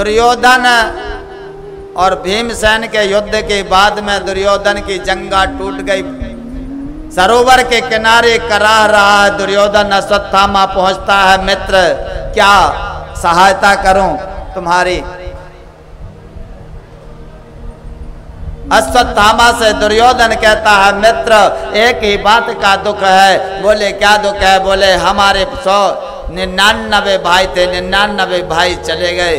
दुर्योधन और भीमसेन के युद्ध के बाद में दुर्योधन की जंगा टूट गई। सरोवर के किनारे कराह रहा है दुर्योधन। अश्वत्थामा पहुंचता है, मित्र क्या सहायता करूं तुम्हारी। अश्वत्थामा से दुर्योधन कहता है, मित्र एक ही बात का दुख है। बोले क्या दुख है? बोले हमारे 199 भाई थे, 99 भाई चले गए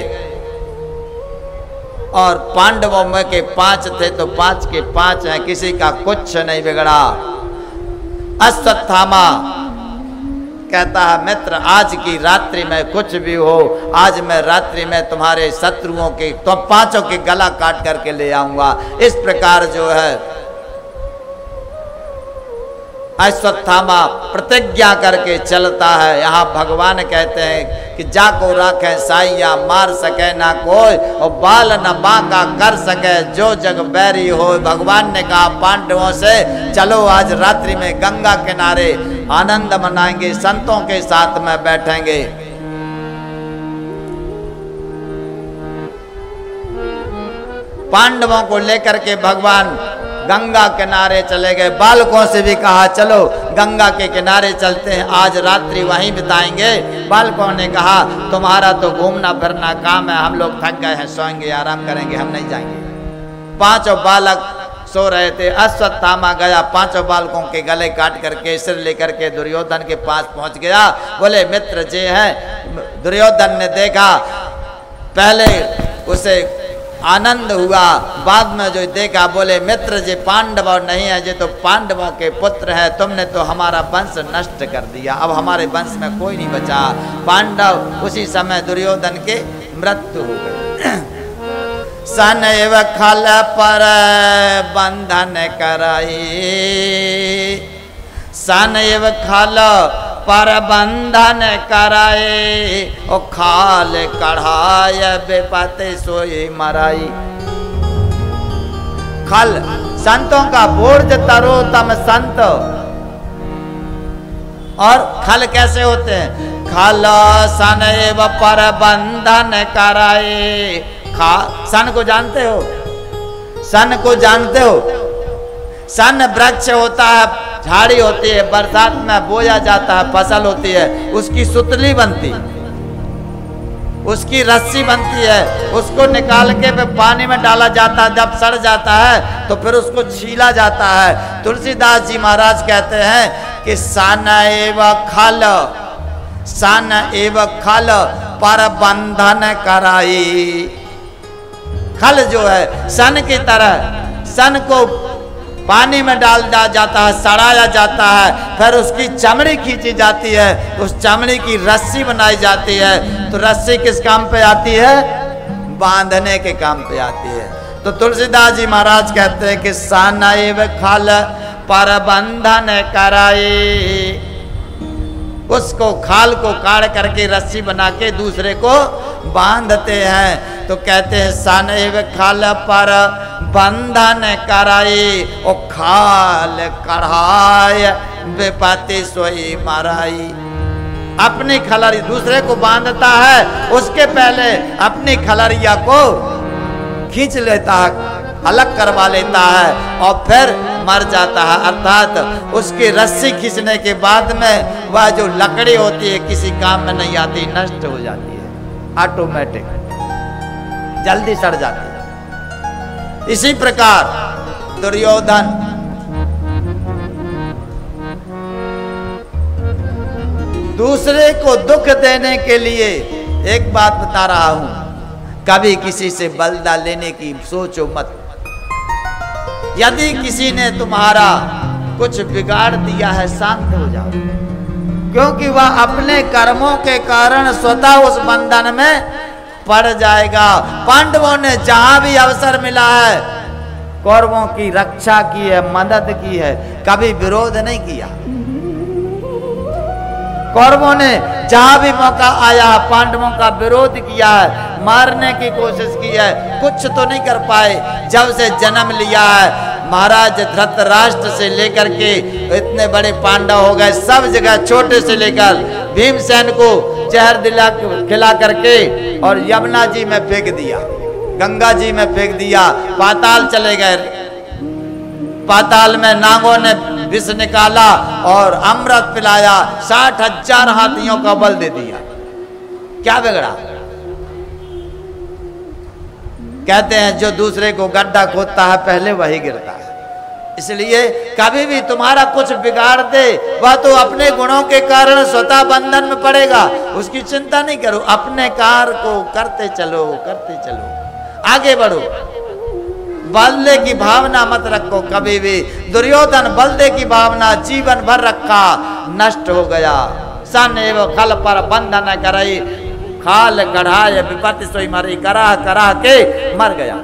और पांडवों में के 5 थे तो 5 के 5 हैं, किसी का कुछ नहीं बिगड़ा। अश्वत्थामा कहता है, मित्र आज की रात्रि में कुछ भी हो, आज मैं रात्रि में तुम्हारे शत्रुओं के तो 5 के गला काट करके ले आऊंगा। इस प्रकार जो है अश्वत्थामा प्रतिज्ञा करके चलता है। यहाँ भगवान कहते हैं कि जाको राखे साइया, मार सके ना कोई और बाल न बांका कर सके जो जग बैरी हो। भगवान ने कहा पांडवों से, चलो आज रात्रि में गंगा किनारे आनंद मनाएंगे, संतों के साथ में बैठेंगे। पांडवों को लेकर के भगवान गंगा किनारे चले गए। बालकों से भी कहा चलो गंगा के किनारे चलते हैं, आज रात्रि वहीं बिताएंगे। बालकों ने कहा तुम्हारा तो घूमना फिरना काम है, हम लोग थक गए हैं, सोएंगे, आराम करेंगे, हम नहीं जाएंगे। 5 बालक सो रहे थे। अश्वत्थामा गया, 5 बालकों के गले काट करके सिर लेकर के दुर्योधन के पास पहुंच गया। बोले मित्र जे हैं। दुर्योधन ने देखा, पहले उसे आनंद हुआ, बाद में जो देखा बोले मित्र जी पांडव नहीं है, ये तो पांडवों के पुत्र है, तुमने तो हमारा वंश नष्ट कर दिया, अब हमारे वंश में कोई नहीं बचा। पांडव उसी समय दुर्योधन के मृत्यु हो गई। सन एव खल पर बंधन कराई, सन एव खल पर बंधन कराए, ओ खाल कढ़ाय बेपते सोई मराई। खल संतों का बोर्ज तरो तम संत। और खल कैसे होते हैं? खल सन एव पर बंधन कराए। सन को जानते हो? सन को जानते हो? सन वृक्ष होता है, झाड़ी होती है, बरसात में बोया जाता है, फसल होती है, उसकी सुतली बनती, उसकी रस्सी बनती है, उसको निकाल के पानी में डाला जाता है। जब सड़ जाता है तो फिर उसको छीला जाता है। तुलसीदास जी महाराज कहते हैं कि सन एव खल, सन एव खल पर बंधन कराई। खल जो है सन की तरह, सन को पानी में डाल दिया जाता है, सड़ाया जाता है, फिर उसकी चमड़ी खींची जाती है, उस चमड़ी की रस्सी बनाई जाती है। तो रस्सी किस काम पे आती है? बांधने के काम पे आती है। तो तुलसीदास जी महाराज कहते हैं कि सन एव खल पर बंधन कराई। उसको खाल को काट करके रस्सी बना के दूसरे को बांधते हैं। तो कहते हैं सन एव खल पर बंधन कराई, ओ खाल कढ़ाय बेपते सोई मराई। अपनी खलरी दूसरे को बांधता है, उसके पहले अपनी खलरिया को खींच लेता है, अलग करवा लेता है और फिर मर जाता है। अर्थात उसकी रस्सी खींचने के बाद में वह जो लकड़ी होती है किसी काम में नहीं आती, नष्ट हो जाती है, ऑटोमेटिक जल्दी सड़ जाती है। इसी प्रकार दुर्योधन दूसरे को दुख देने के लिए, एक बात बता रहा हूं, कभी किसी से बदला लेने की सोचो मत। यदि किसी ने तुम्हारा कुछ बिगाड़ दिया है, शांत हो जाओ, क्योंकि वह अपने कर्मों के कारण स्वतः उस बंधन में पड़ जाएगा। पांडवों ने जहां भी अवसर मिला है कौरवों की रक्षा की है, मदद की है, कभी विरोध नहीं किया। कौरवों ने जहां भी मौका आया पांडवों का विरोध किया है, मारने की कोशिश की है, कुछ तो नहीं कर पाए। जब से जन्म लिया है महाराज धृतराष्ट्र से लेकर के इतने बड़े पांडव हो गए, सब जगह छोटे से लेकर भीमसेन को जहर दिला खिला करके और यमुना जी में फेंक दिया, गंगा जी में फेंक दिया, पाताल चले गए। पाताल में नागों ने विष निकाला और अमृत पिलाया, 60,000 हाथियों का बल दे दिया। क्या बिगड़ा? कहते हैं जो दूसरे को गड्ढा खोदता है पहले वही गिरता है। इसलिए कभी भी तुम्हारा कुछ बिगाड़ दे वह तो अपने गुणों के कारण स्वतः बंधन में पड़ेगा, उसकी चिंता नहीं करो, अपने कार्य को करते चलो, करते चलो, आगे बढ़ो। बल्ले की भावना मत रखो कभी भी। दुर्योधन बल्ले की भावना जीवन भर रखा, नष्ट हो गया। सन एवं खल पर बंधन करई, खाल गढ़ाए विपत्ति सोई मरी, कराह कराह के मर गया।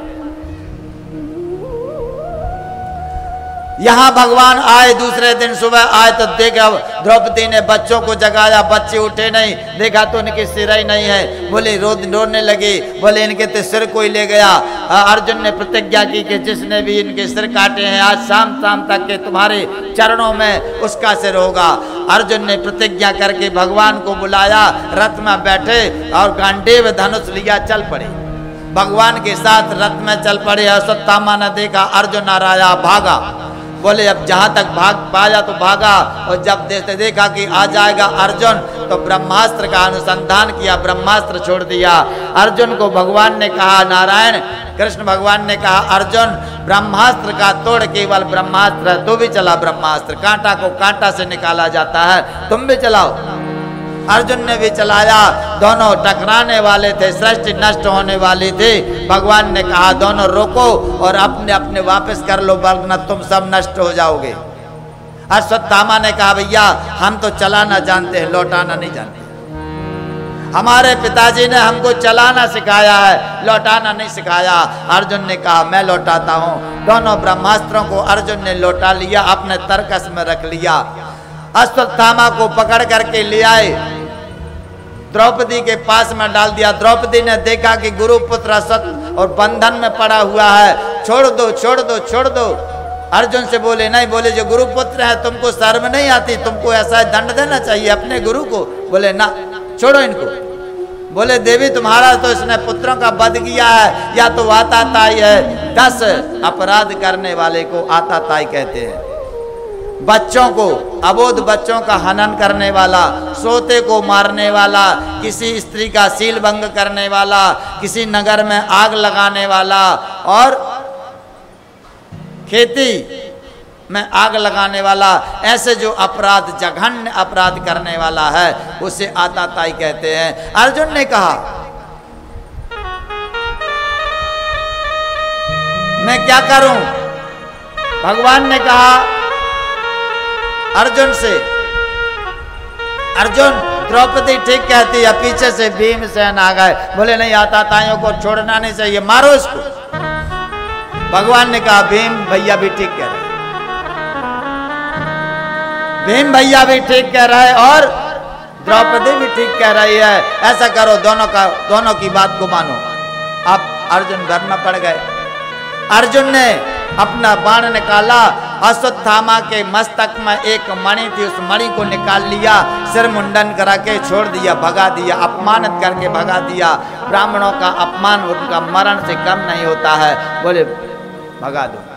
यहां भगवान आए, दूसरे दिन सुबह आए तो देखा द्रौपदी ने बच्चों को जगाया, बच्चे उठे नहीं, देखा तो उनके सिर ही नहीं है। बोले रोने लगे, बोले इनके तो सिर कोई ले गया। अर्जुन ने प्रतिज्ञा की कि जिसने भी इनके सिर काटे हैं आज शाम तक के तुम्हारे चरणों में उसका सिर होगा। अर्जुन ने प्रतिज्ञा करके भगवान को बुलाया, रथ में बैठे और गांडीव धनुष लिया, चल पड़े। भगवान के साथ रथ में चल पड़े। अश्वत्थामा ने देखा अर्जुन आ रहा, भागा। बोले अब जहां तक भाग पाया तो भागा, और जब देखा कि आ जाएगा अर्जुन तो ब्रह्मास्त्र का अनुसंधान किया, ब्रह्मास्त्र छोड़ दिया। अर्जुन को भगवान ने कहा, नारायण कृष्ण भगवान ने कहा, अर्जुन ब्रह्मास्त्र का तोड़ केवल ब्रह्मास्त्र है, तू भी चला ब्रह्मास्त्र, कांटा को कांटा से निकाला जाता है, तुम भी चलाओ। अर्जुन ने भी चलाया, दोनों टकराने वाले थे, सृष्टि नष्ट होने वाली थी। भगवान ने कहा दोनों रोको और अपने अपने वापस कर लो, वरना तुम सब नष्ट हो जाओगे। अश्वत्थामा ने कहा भैया हम तो चलाना जानते हैं, लौटाना नहीं जानते। हमारे पिताजी ने हमको चलाना सिखाया है, लौटाना नहीं सिखाया। अर्जुन ने कहा मैं लौटाता हूँ। दोनों ब्रह्मास्त्रों को अर्जुन ने लौटा लिया, अपने तरकस में रख लिया। अश्वत्थामा को पकड़ करके ले आए, द्रौपदी के पास में डाल दिया। द्रौपदी ने देखा कि गुरुपुत्र अश्वत्थ और बंधन में पड़ा हुआ है, छोड़ दो छोड़ दो छोड़ दो। अर्जुन से बोले नहीं, बोले जो गुरुपुत्र है तुमको शर्म नहीं आती, तुमको ऐसा दंड देना चाहिए अपने गुरु को। बोले ना, छोड़ो इनको। बोले देवी तुम्हारा तो इसने पुत्रों का वध किया है, या तो आताताई है। 10 अपराध करने वाले को आताताई कहते हैं। बच्चों को, अबोध बच्चों का हनन करने वाला, सोते को मारने वाला, किसी स्त्री का सील भंग करने वाला, किसी नगर में आग लगाने वाला और खेती में आग लगाने वाला, ऐसे जो अपराध जघन्य अपराध करने वाला है उसे आताताई कहते हैं। अर्जुन ने कहा मैं क्या करूं? भगवान ने कहा अर्जुन से, अर्जुन द्रौपदी ठीक कहती है, पीछे से भीमसेन आ गए। बोले नहीं, आताताइयों को छोड़ना नहीं चाहिए, मारो इसको। भगवान ने कहा भीम भैया भी ठीक कह रहे, भीम भैया भी ठीक कह रहे और द्रौपदी भी ठीक कह रही है। ऐसा करो, दोनों की बात को मानो। अब अर्जुन घर में पड़ गए। अर्जुन ने अपना बाण निकाला, अश्वत्थामा के मस्तक में एक मणि थी, उस मणि को निकाल लिया, सिर मुंडन करा के छोड़ दिया, भगा दिया, अपमानित करके भगा दिया। ब्राह्मणों का अपमान उनका मरण से कम नहीं होता है, बोले भगा दो।